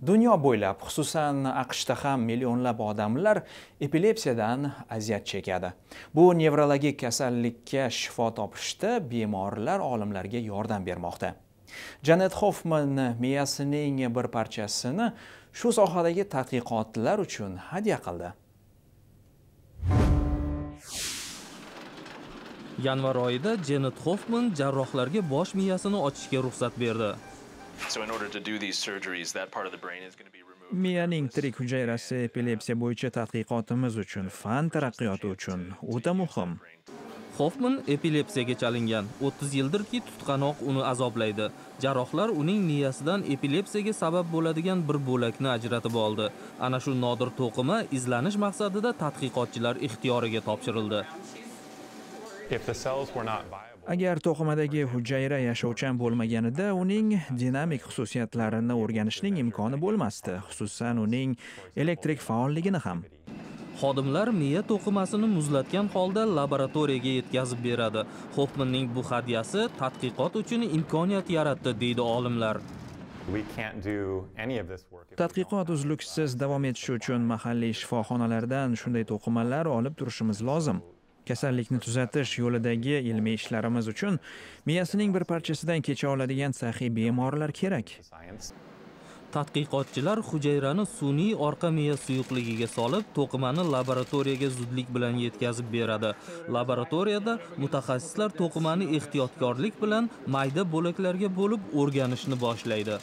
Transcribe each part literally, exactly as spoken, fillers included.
Dunyo bo'ylab, xususan AQShda ham millionlab odamlar epilepsiyadan aziyat chekadi. Bu nevrologik kasallikka shifo topishda bemorlar olimlarga yordam bermoqda. Janet Hoffman miyasining bir parchasini shu sohadagi tadqiqotlar uchun hadya qildi. Yanvar oyida Janet Hoffman jarrohlarga bosh miyasini ochishga ruxsat berdi. Miyaning tirik hujayrasi epilepsiya bo'yicha tadqiqotimiz uchun, fan taraqqiyoti uchun o'ta muhim. Hoffman epilepsiyaga chalingan. o'ttiz yildirki tutqanoq uni azoblaydi. Jarrohlar uning miyasidan epilepsiyaga sabab bo'ladigan bir bo'lakni ajratib oldi. Ana shu nodir to'qima izlanish maqsadida tadqiqotchilar ixtiyoriga topshirildi. Agar to'qimadagi hujayra yashovchan bo'lmaganida, uning dinamik xususiyatlarini o'rganishning imkoni bo'lmasdi, xususan uning elektrik faolligini ham. Xodimlar miya to'qimasini muzlatgan holda laboratoriyaga yetkazib beradi. Hoffmanning bu hadyasi tadqiqot uchun imkoniyat yaratdi, deydi olimlar. Tadqiqot uzluksiz davom etishi uchun mahalliy shifoxonalardan shunday to'qimalar olib turishimiz lozim. Kasallikni tuzatish yo'lidagi ilmiy ishlarimiz uchun miyasining bir parchasidan kecha oladigan saxiy bemorlar kerak. Tadqiqotchilar hujayrani sun'iy orqa miya suyuqligiga solib, to'qimani laboratoriyaga zudlik bilan yetkazib beradi. Laboratoriyada mutaxassislar to'qimani ehtiyotkorlik bilan mayda bo'laklarga bo'lib o'rganishni boshlaydi.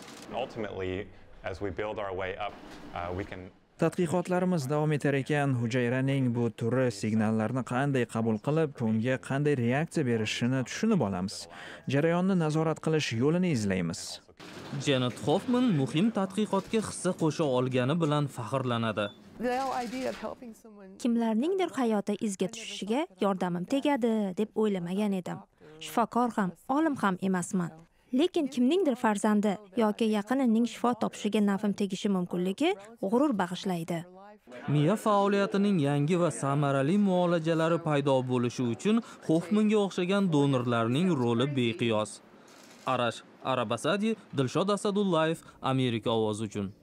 Tadqiqotlarimiz davom etar ekan, hujayraning bu turi signallarni qanday qabul qilib, unga qanday reaksiya berishini tushunib olamiz. Jarayonni nazorat qilish yo'lini izlaymiz. Janet Hoffman muhim tadqiqotga hissa qo'sha olgani bilan faxrlanadi. Kimlarningdir hayoti izga tushishiga yordamim tegadi deb o'ylamagan edim. Shifokor ham, olim ham emasman. Lekin kimningdir farzandi yoki yaqinining shifo topishiga nafim tegishi mumkinligi g'urur bag'ishlaydi. Miya faoliyatining yangi va samarali muolajalari paydo bo'lishi uchun Hoffmanga o'xshagan donorlarning roli beqiyos. Arash Arabasadi, Dilshod Asadullayev, Amerika ovozi uchun.